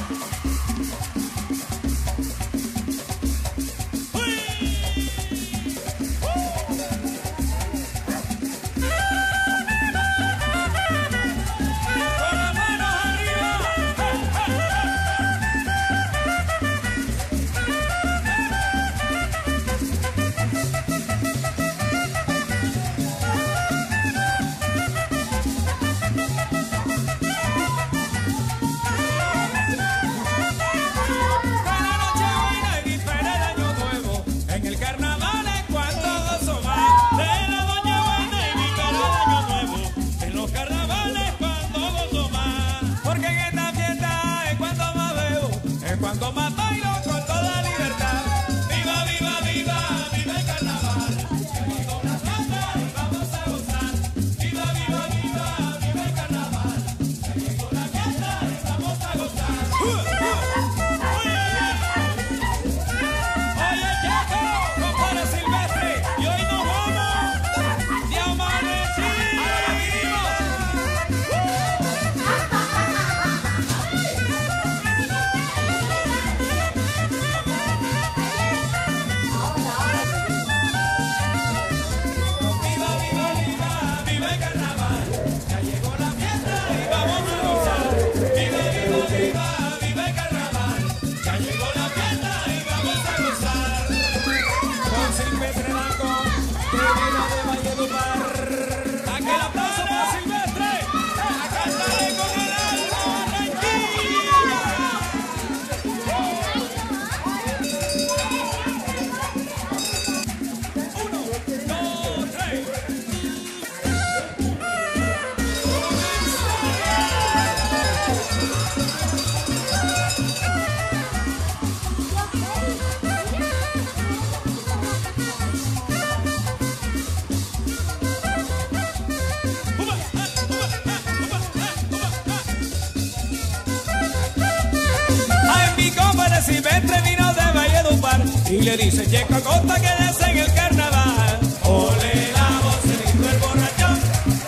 Silvestre vino de Valledupar y le dice Checo Acosta que desea en el carnaval. Ole la vocerito el borrachón,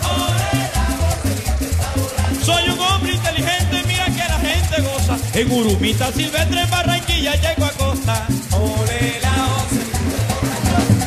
ole la vocerito está borracho. Soy un hombre inteligente, mira que la gente goza. En Urumita Silvestre, en Barranquilla, Checo Acosta. Ole la vocerito el borrachón,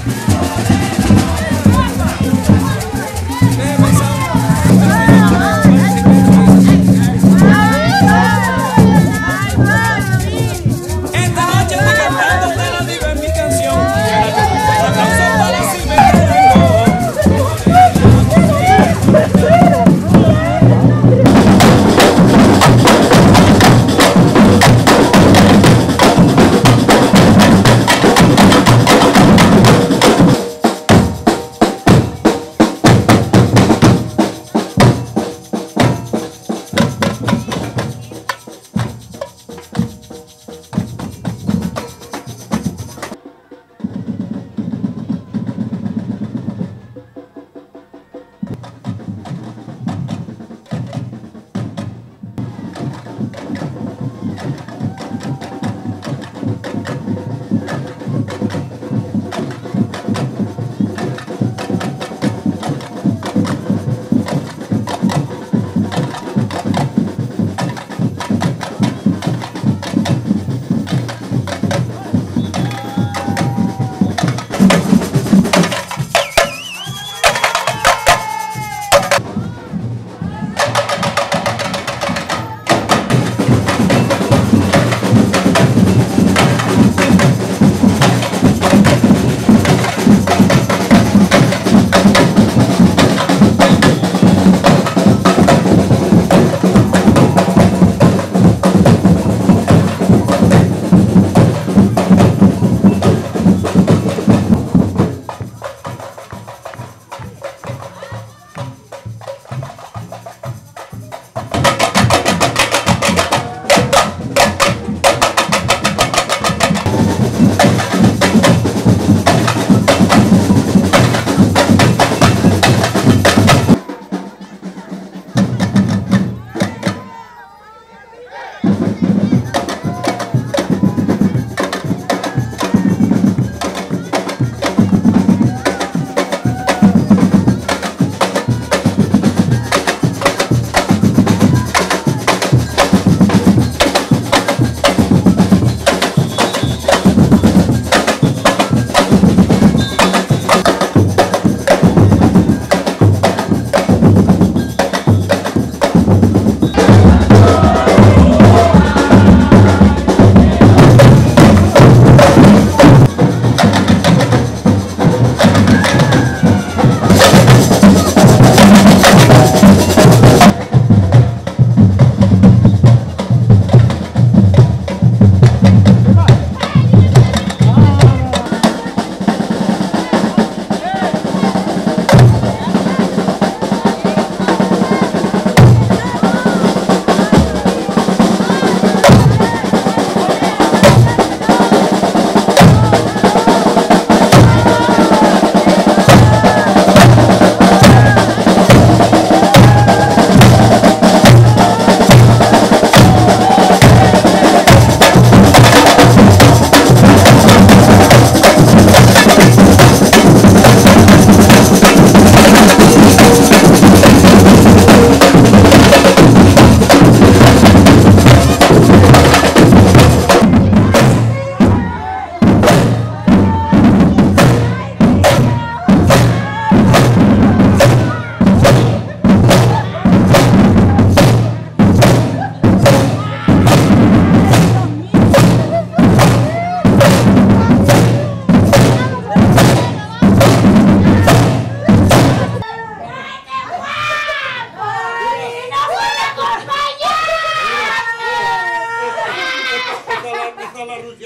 Rusia.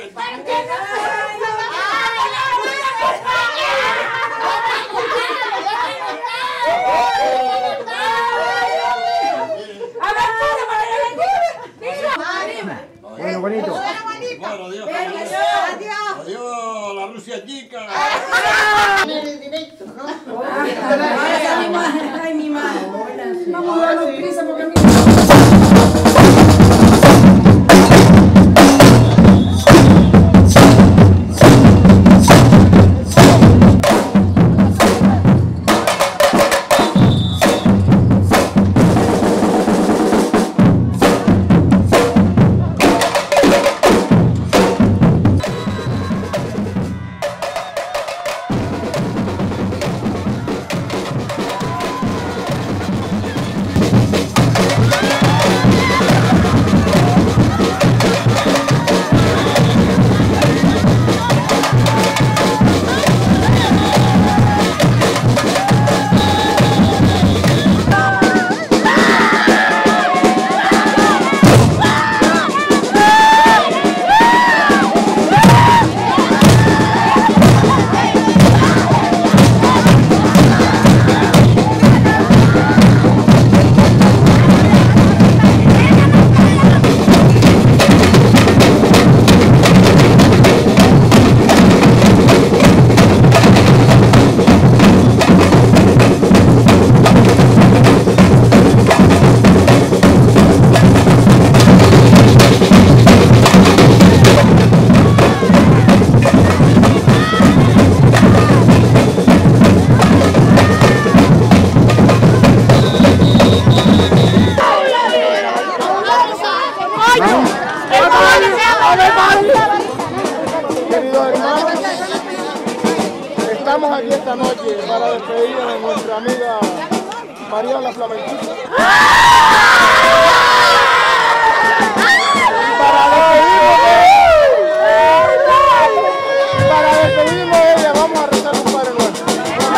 Bueno, bonito. Bueno, adiós. Adiós, la Rusia chica. Ay, mi madre. Vamos a darnos prisa porque a mí... Queridos hermanos, estamos aquí esta noche para despedir a nuestra amiga María la Flamenquita. Para despedirnos de ella vamos a rezar un Padre Nuestro.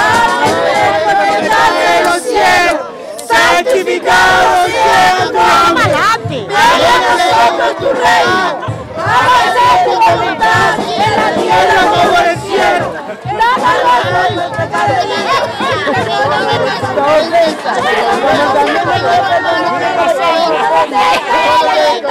De los cielos, santificado sea tu nombre. Venga a nosotros tu reino. Hágase tu voluntad en la tierra como en el cielo. Danos nuestro cada día. Perdóname nuestras ofensas, como también nosotros perdonamos a los que nos ofenden.